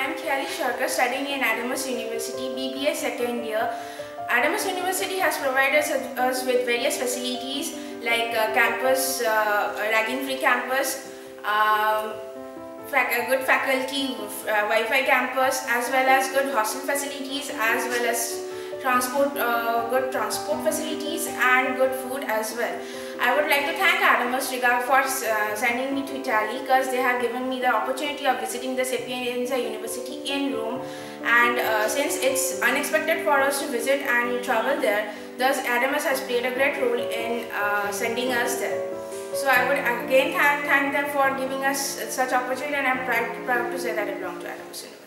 am Kheali Sarkar, studying in Adamas University BBA second year. Adamas University has provided us with various facilities like campus, ragging-free campus, good faculty, Wi-Fi campus, as well as good hostel facilities, as well as good transport facilities and good food as well. I would like to thank Adamas for sending me to Italy, because they have given me the opportunity of visiting the Sapienza University in Rome, and since it's unexpected for us to visit and travel there, thus Adamas has played a great role in sending us there. So I would again thank them for giving us such opportunity, and I'm proud to say that I belong to Adamas University.